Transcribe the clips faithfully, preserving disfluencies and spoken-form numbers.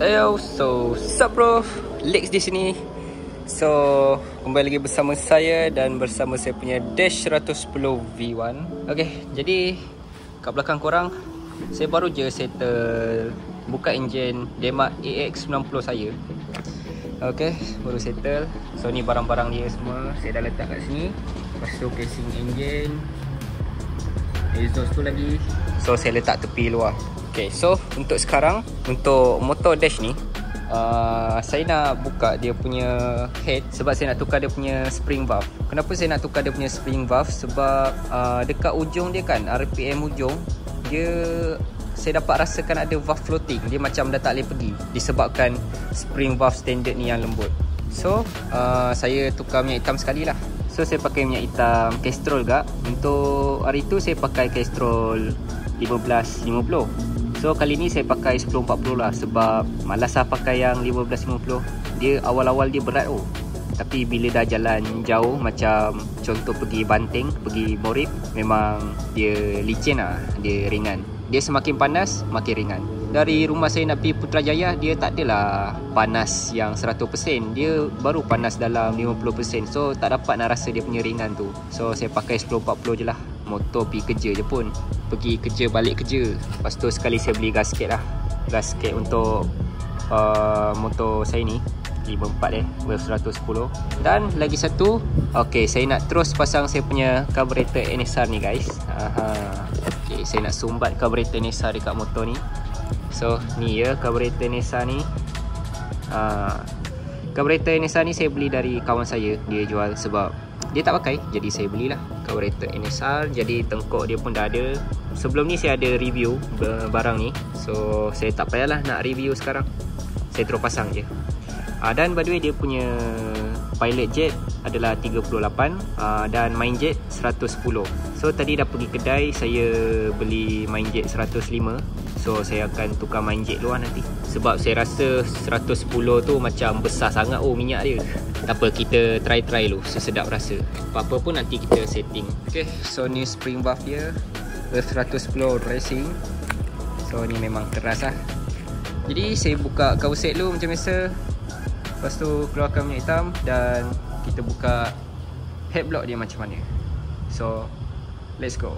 Yo, so sup bro, Lex di sini. So kembali lagi bersama saya dan bersama saya punya Dash seratus sepuluh V satu. Okay, jadi kat belakang korang saya baru je settle buka enjin Demac A X sembilan puluh saya. Okay, baru settle. So ni barang-barang dia semua saya dah letak kat sini. Lepas tu casing enjin, exhaust tu lagi. So saya letak tepi luar. Okay, so untuk sekarang, untuk motor Dash ni, uh, saya nak buka dia punya head sebab saya nak tukar dia punya spring valve. Kenapa saya nak tukar dia punya spring valve? Sebab uh, dekat ujung dia kan, R P M ujung dia, saya dapat rasakan ada valve floating. Dia macam dah tak boleh pergi disebabkan spring valve standard ni yang lembut. So uh, saya tukar minyak hitam sekali lah. So saya pakai minyak hitam Castrol gak. Untuk hari tu saya pakai Castrol lima belas lima puluh. So kali ni saya pakai sepuluh empat puluh lah sebab malas lah pakai yang lima belas lima puluh. Dia awal-awal dia berat oh. Tapi bila dah jalan jauh, macam contoh pergi Banting, pergi Morib, memang dia licin lah, dia ringan. Dia semakin panas, makin ringan. Dari rumah saya nak pergi Putrajaya, dia tak adalah panas yang seratus peratus. Dia baru panas dalam lima puluh peratus. So tak dapat nak rasa dia punya ringan tu. So saya pakai sepuluh empat puluh je lah. Motor pergi kerja je pun, pergi kerja balik kerja. Lepas tu sekali saya beli gasket lah. Gasket untuk uh, motor saya ni lima puluh empat eh, Wave seratus sepuluh. Dan lagi satu, ok, saya nak terus pasang saya punya carburetor N S R ni guys. Aha. Ok, saya nak sumbat carburetor N S R dekat motor ni. So ni ya carburetor N S R ni. ha. Carburetor N S R ni saya beli dari kawan saya. Dia jual sebab dia tak pakai, jadi saya belilah carburetor N S R. Jadi tengkok dia pun dah ada. Sebelum ni saya ada review barang ni, so saya tak payahlah nak review sekarang. Saya terus pasang je. uh, Dan by the way, dia punya pilot jet adalah tiga puluh lapan, uh, dan main jet seratus sepuluh. So tadi dah pergi kedai, saya beli main jet seratus lima. So saya akan tukar main jet luar nanti. Sebab saya rasa seratus sepuluh tu macam besar sangat oh minyak dia. Tak apa, kita try-try dulu, sesedap rasa. Apa-apa pun nanti kita setting. Okay, so ni spring valve dia Wave seratus sepuluh racing. So ni memang keras lah. Jadi saya buka cover set dulu macam biasa. Lepas tu keluarkan minyak hitam dan kita buka head block dia macam mana. So let's go.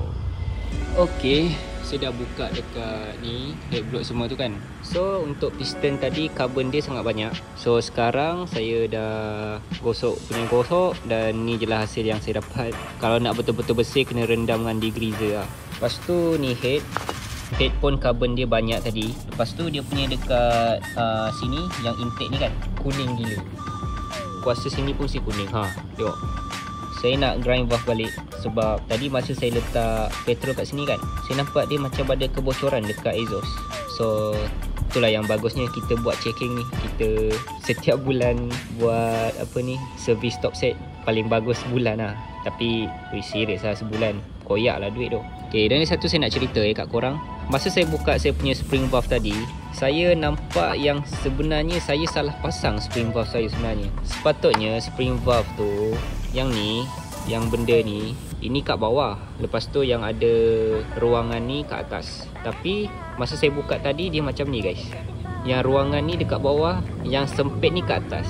Okay, saya dah buka dekat ni head block semua tu kan. So untuk piston tadi carbon dia sangat banyak. So sekarang saya dah gosok punya gosok dan ni je lah hasil yang saya dapat. Kalau nak betul-betul bersih kena rendam dengan degreaser lah. Lepas tu ni head Head pun carbon dia banyak tadi. Lepas tu dia punya dekat uh, sini yang intake ni kan kuning gila. Kuasa sini pun si kuning. Ha, tengok. Saya nak grind valve balik sebab tadi masa saya letak petrol kat sini kan, saya nampak dia macam ada kebocoran dekat exhaust. So itulah yang bagusnya kita buat checking ni. Kita setiap bulan buat apa ni, service top set. Paling bagus sebulan lah. Tapi wih, serius lah sebulan. Koyak lah duit tu. Okay, dan ni satu saya nak cerita eh kat korang. Masa saya buka saya punya spring valve tadi, saya nampak yang sebenarnya saya salah pasang spring valve saya sebenarnya. Sepatutnya spring valve tu, yang ni, yang benda ni, ini kat bawah. Lepas tu yang ada ruangan ni kat atas. Tapi masa saya buka tadi dia macam ni guys. Yang ruangan ni dekat bawah, yang sempit ni kat atas.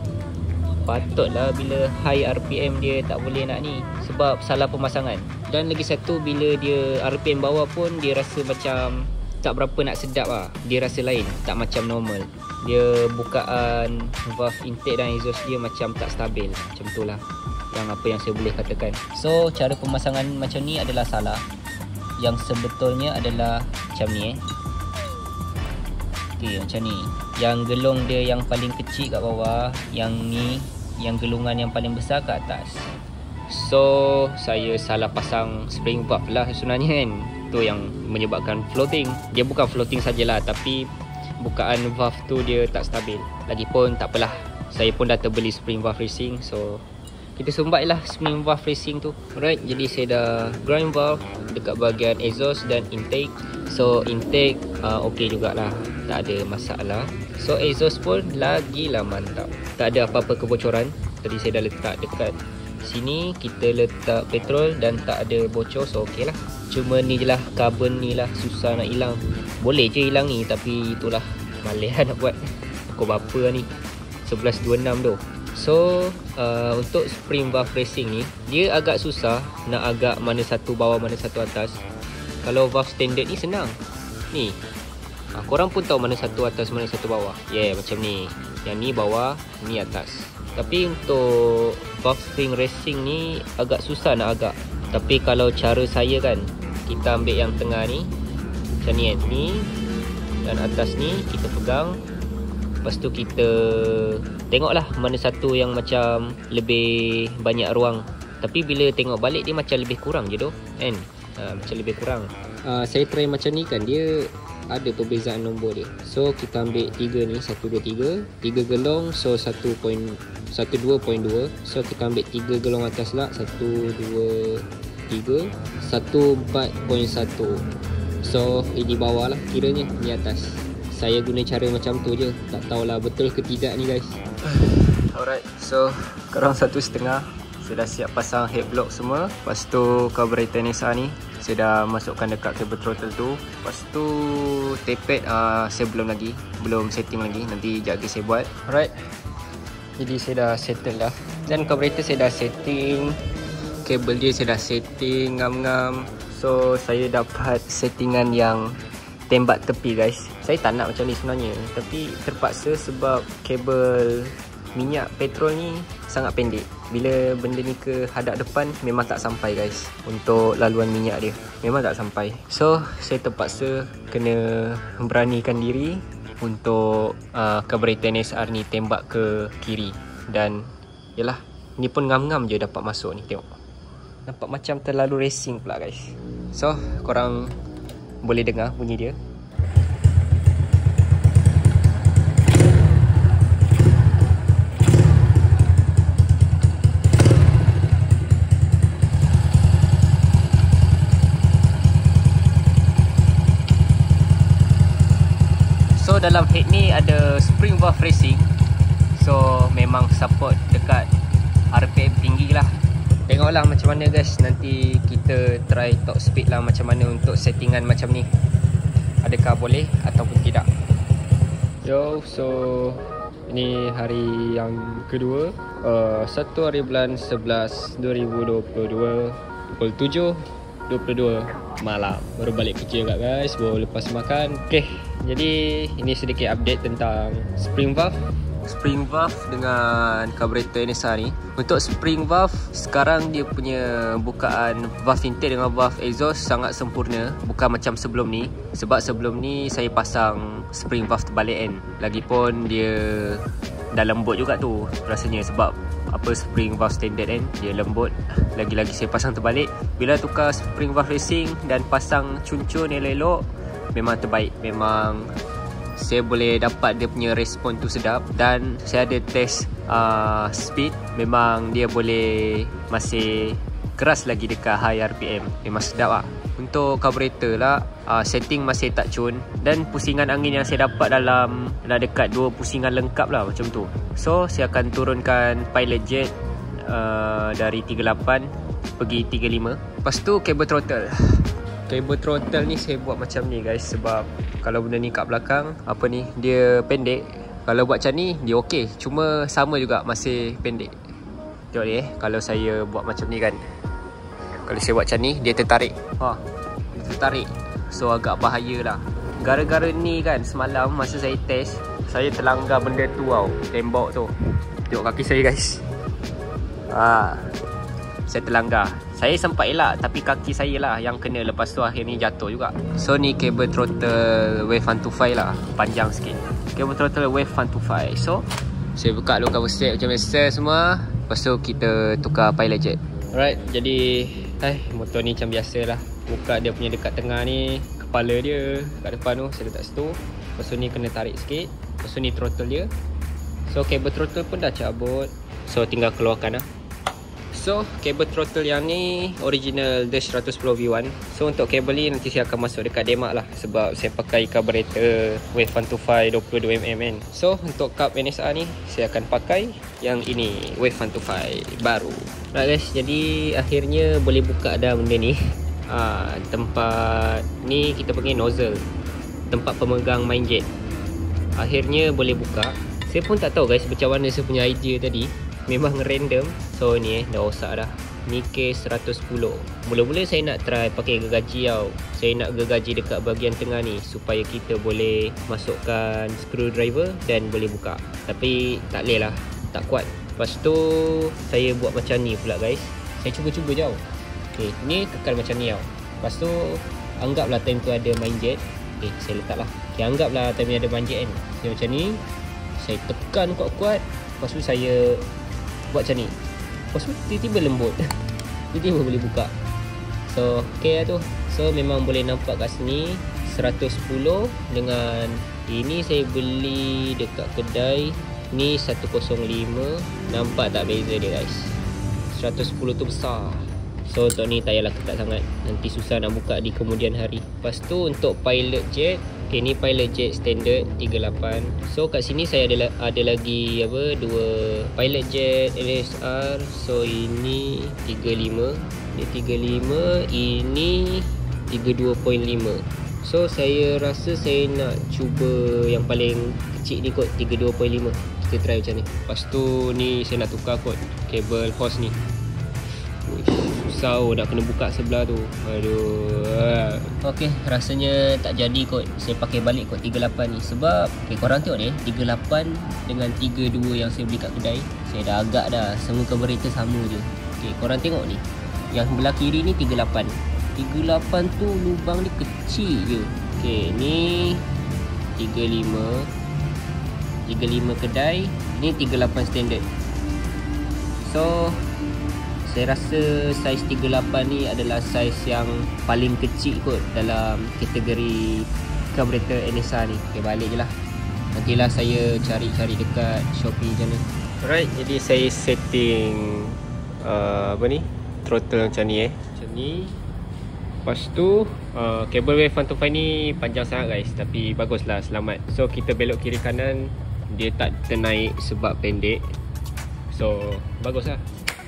Patutlah bila high R P M dia tak boleh nak ni sebab salah pemasangan. Dan lagi satu, bila dia R P M bawah pun dia rasa macam tak berapa nak sedap lah. Dia rasa lain, tak macam normal. Dia bukaan valve intake dan exhaust dia macam tak stabil. Macam tu lah yang apa yang saya boleh katakan. So cara pemasangan macam ni adalah salah. Yang sebetulnya adalah macam ni eh. Okay, macam ni. Yang gelung dia yang paling kecil kat bawah, yang ni yang gelungan yang paling besar kat atas. So saya salah pasang spring valve lah sebenarnya kan. Tu yang menyebabkan floating. Dia bukan floating sajalah, tapi bukaan valve tu dia tak stabil. Lagipun tak apalah, saya pun dah terbeli spring valve racing. So kita sumbat lah spring valve racing tu. Alright, jadi saya dah grind valve dekat bahagian exhaust dan intake. So intake uh, ok jugalah, tak ada masalah. So exhaust pun lagilah mantap, tak ada apa-apa kebocoran. Tadi saya dah letak dekat sini, kita letak petrol dan tak ada bocor. So ok lah. Cuma ni je lah, carbon ni lah susah nak hilang. Boleh je hilang ni, tapi itulah Malih lah nak buat. Aku berapa ni, sebelas dua puluh enam tu. So uh, untuk spring valve racing ni, dia agak susah nak agak mana satu bawah mana satu atas. Kalau valve standard ni senang. Ni ha, korang pun tahu mana satu atas mana satu bawah. Yeah, macam ni. Yang ni bawah, ni atas. Tapi untuk valve spring racing ni agak susah nak agak. Tapi kalau cara saya kan, kita ambil yang tengah ni, macam ni kan, ni dan atas ni kita pegang. Lepas tu kita tengoklah mana satu yang macam lebih banyak ruang. Tapi bila tengok balik dia macam lebih kurang je tu kan, ha, macam lebih kurang. uh, Saya try macam ni kan, dia ada perbezaan nombor dia. So kita ambil tiga ni, satu, dua, tiga. Tiga gelong, so satu, satu, dua, dua. So kita ambil tiga gelong atas lah, satu, dua, tiga. Satu, empat, satu. So ini bawah lah kiranya, ni atas. Saya guna cara macam tu je. Tak tahulah betul ke tidak ni guys. Alright, so korang satu setengah. Saya dah siap pasang head block semua. Lepas tu carburetor N S R ni saya dah masukkan dekat cable throttle tu. Lepas tu tape pad uh, saya belum lagi, belum setting lagi. Nanti sekejap lagi saya buat. Alright, jadi saya dah settle dah. Dan carburetor saya dah setting, kabel dia saya dah setting ngam-ngam. So saya dapat settingan yang tembak tepi guys. Saya tak nak macam ni sebenarnya, tapi terpaksa sebab kabel minyak petrol ni sangat pendek. Bila benda ni ke hadap depan memang tak sampai guys. Untuk laluan minyak dia memang tak sampai. So saya terpaksa kena beranikan diri untuk uh, carburetor N S R ni tembak ke kiri. Dan yalah, ni pun ngam-ngam je dapat masuk ni. Tengok, nampak macam terlalu racing pula guys. So korang boleh dengar bunyi dia. So dalam head ni ada spring valve racing. So memang support dekat R P M tinggi lah. Tengoklah macam mana guys. Nanti kita try top speed lah macam mana untuk settingan macam ni. Adakah boleh ataupun tidak. Yo, so ini hari yang kedua, uh, satu hari bulan sebelas dua ribu dua puluh dua, pukul tujuh dua puluh dua malam. Baru balik kerja kat guys, baru lepas makan. Okay, jadi ini sedikit update tentang spring valve. Spring valve dengan carburetor N S R ni. Untuk spring valve, sekarang dia punya bukaan valve intake dengan valve exhaust sangat sempurna. Bukan macam sebelum ni. Sebab sebelum ni saya pasang spring valve terbalik kan. Lagipun dia dah lembut juga tu rasanya. Sebab apa, spring valve standard kan, dia lembut. Lagi-lagi saya pasang terbalik. Bila tukar spring valve racing dan pasang cun-cun elok-elok, memang terbaik. Memang saya boleh dapat dia punya respon tu sedap. Dan saya ada test uh, speed, memang dia boleh masih keras lagi dekat high R P M. Memang sedap lah. Untuk carburetor lah, uh, setting masih tak cun. Dan pusingan angin yang saya dapat dalam dah dekat dua pusingan lengkap lah macam tu. So saya akan turunkan pilot jet uh, dari tiga puluh lapan pergi tiga puluh lima. Lepas tu cable throttle. Cable throttle ni saya buat macam ni guys. Sebab kalau benda ni kat belakang, apa ni, dia pendek. Kalau buat macam ni dia okey. Cuma sama juga masih pendek. Tengok ni eh, kalau saya buat macam ni kan, kalau saya buat macam ni, dia tertarik. Ha, dia tertarik. So agak bahaya lah. Gara-gara ni kan, semalam masa saya test, saya terlanggar benda tu tau, tembok tu. Tengok kaki saya guys. Ha, saya terlanggar. Saya sempat elak, tapi kaki saya lah yang kena. Lepas tu akhirnya jatuh juga. So ni cable throttle Wave one twenty-five lah. Panjang sikit. Cable throttle Wave one twenty-five. So saya buka low cover set macam biasa semua. Lepas tu kita tukar pilot jet. Alright, jadi eh, motor ni macam biasa lah. Buka dia punya dekat tengah ni, kepala dia kat depan tu saya letak situ. Lepas tu ni kena tarik sikit. Lepas tu ni throttle dia. So cable throttle pun dah cabut. So tinggal keluarkan lah. So kabel throttle yang ni original Dash one ten V one. So untuk kabel ni nanti saya akan masuk dekat demak lah. Sebab saya pakai carburetor Wave one twenty-five dua puluh dua millimeter kan. So untuk kap N S R ni saya akan pakai yang ini, Wave one twenty-five baru. Right guys, jadi akhirnya boleh buka dah benda ni. ha, Tempat ni kita panggil nozzle, tempat pemegang main jet. akhirnya boleh buka. Saya pun tak tahu guys macam mana saya punya idea tadi. Memang random. So ni eh dah rosak dah. Ni case seratus sepuluh. Mula-mula saya nak try pakai gergaji tau. Saya nak gergaji dekat bahagian tengah ni supaya kita boleh masukkan screwdriver dan boleh buka. Tapi tak boleh lah, tak kuat. Lepas tu saya buat macam ni pula guys. Saya cuba-cuba je tau. Okay, ni kekal macam ni tau. Lepas tu anggaplah time tu ada main jet. Okay, saya letak lah. Okay, anggaplah time ni ada main jet kan. Saya macam ni, saya tekan kuat-kuat. Lepas tu saya buat macam ni. Lepas tu tiba-tiba lembut. Tiba-tiba boleh buka. So okay lah tu. So memang boleh nampak kat sini seratus sepuluh dengan ini saya beli dekat kedai. Ni seratus lima. Nampak tak beza dia guys. Seratus sepuluh tu besar. So untuk ni tak payahlah ketat sangat. Nanti susah nak buka di kemudian hari. Lepas tu untuk pilot jet. Okay, ni pilot jet standard tiga puluh lapan. So kat sini saya ada ada lagi apa dua pilot jet N S R. So ini tiga puluh lima, ini tiga puluh lima, ini tiga puluh dua perpuluhan lima. So saya rasa saya nak cuba yang paling kecil ni kot, tiga puluh dua perpuluhan lima. Kita try macam ni. Lepas tu ni saya nak tukar kot kabel hose ni. Uish, susah oh, nak kena buka sebelah tu. Aduh. Okey, rasanya tak jadi kot. Saya pakai balik kot tiga puluh lapan ni. Sebab okay, korang tengok ni tiga puluh lapan dengan tiga puluh dua yang saya beli kat kedai. Saya dah agak dah. Semua carburetor sama je. Okey, korang tengok ni. Yang belah kiri ni tiga puluh lapan. tiga puluh lapan tu lubang dia kecil je. Okey, ni tiga puluh lima. tiga puluh lima kedai. Ni tiga puluh lapan standard. So saya rasa saiz tiga puluh lapan ni adalah saiz yang paling kecil kot dalam kategori carburetor N S R ni. Okay, balik je lah. Nantilah saya cari-cari dekat Shopee macam mana. Alright, jadi saya setting uh, apa ni, throttle macam ni eh. Macam ni. Lepas tu uh, kabel wave one twenty-five ni panjang sangat guys. Tapi baguslah, selamat. So kita belok kiri kanan, dia tak ternaik sebab pendek. So baguslah.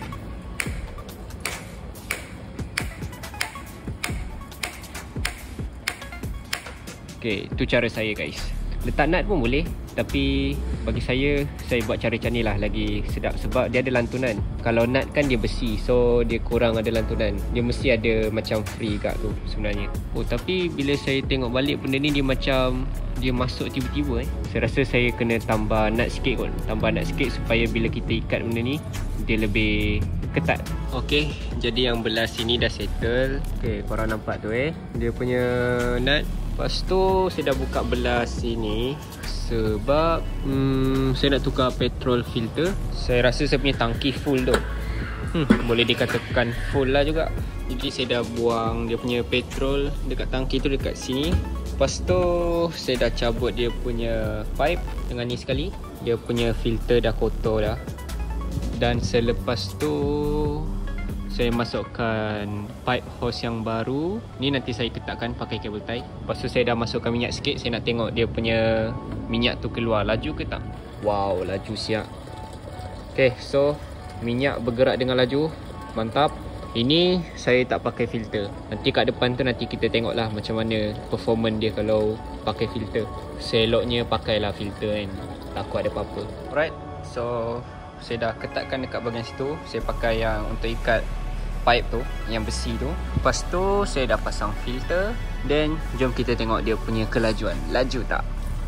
Okay, tu cara saya guys. Letak nut pun boleh, tapi bagi saya, saya buat cara macam ni lah lagi sedap. Sebab dia ada lantunan. Kalau nut kan dia besi, so dia kurang ada lantunan. Dia mesti ada macam free kat tu sebenarnya. Oh, tapi bila saya tengok balik benda ni, dia macam dia masuk tiba-tiba eh. Saya rasa saya kena tambah nut sikit kot. Tambah nut sikit supaya bila kita ikat benda ni, dia lebih ketat. Okay, jadi yang belah sini dah settle. Okay, korang nampak tu eh, dia punya nut. Lepas tu saya dah buka belah sini sebab hmm, saya nak tukar petrol filter. Saya rasa saya punya tangki full tu. Hmm, boleh dikatakan full lah juga. Jadi saya dah buang dia punya petrol dekat tangki tu dekat sini. Lepas tu saya dah cabut dia punya pipe dengan ni sekali. Dia punya filter dah kotor dah. Dan selepas tu saya masukkan pipe hose yang baru. Ni nanti saya ketatkan pakai kabel tie. Lepas tu saya dah masukkan minyak sikit. Saya nak tengok dia punya minyak tu keluar laju ke tak. Wow, laju siap. Okay, so minyak bergerak dengan laju. Mantap. Ini saya tak pakai filter. Nanti kat depan tu nanti kita tengok lah macam mana performance dia kalau pakai filter. Seloknya pakailah filter kan, takut ada apa-apa. Alright, so saya dah ketatkan dekat bahagian situ. Saya pakai yang untuk ikat pipe tu, yang besi tu. Lepas tu saya dah pasang filter. Then jom kita tengok dia punya kelajuan. Laju tak?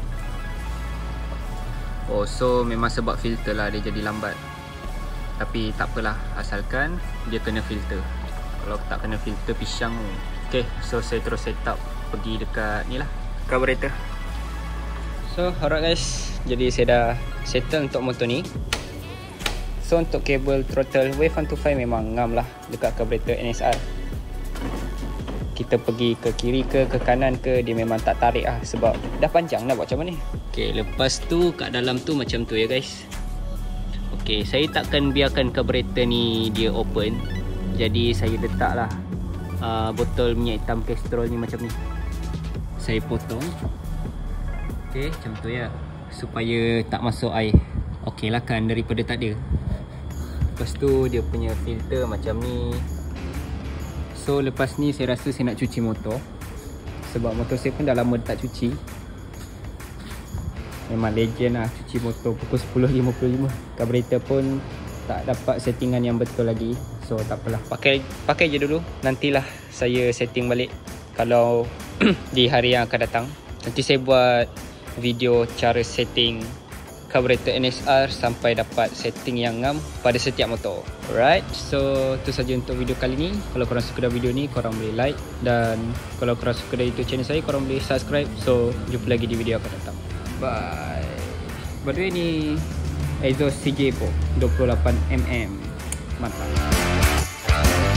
Oh, so memang sebab filter lah dia jadi lambat. Tapi tak apalah, asalkan dia kena filter. Kalau tak kena filter, pisang tu. Okay, so saya terus set up pergi dekat ni lah, carburetor. So alright guys, jadi saya dah settle untuk motor ni. So untuk kabel throttle wave one twenty-five memang ngam lah dekat carburetor N S R. Kita pergi ke kiri ke ke kanan ke, dia memang tak tarik lah sebab dah panjang nak buat macam mana. Okay, lepas tu kat dalam tu macam tu ya guys. Okay, saya takkan biarkan carburetor ni dia open. Jadi saya letak lah uh, botol minyak hitam Castrol ni macam ni. Saya potong. Okay, macam tu ya, supaya tak masuk air. Okay lah kan, daripada tak ada. Lepas tu dia punya filter macam ni. So lepas ni saya rasa saya nak cuci motor. Sebab motor saya pun dah lama tak cuci. Memang legend lah cuci motor pukul sepuluh lima puluh lima. Carburetor pun tak dapat settingan yang betul lagi. So tak apalah, pakai pakai je dulu. Nantilah saya setting balik kalau di hari yang akan datang. Nanti saya buat video cara setting carburetor N S R sampai dapat setting yang ngam pada setiap motor. Alright, so itu saja untuk video kali ni. Kalau korang suka dengan video ni, korang boleh like. Dan kalau korang suka dengan YouTube channel saya, korang boleh subscribe. So jumpa lagi di video akan datang. Bye. By the way ni exhaust C J po dua puluh lapan milimeter. Mantap.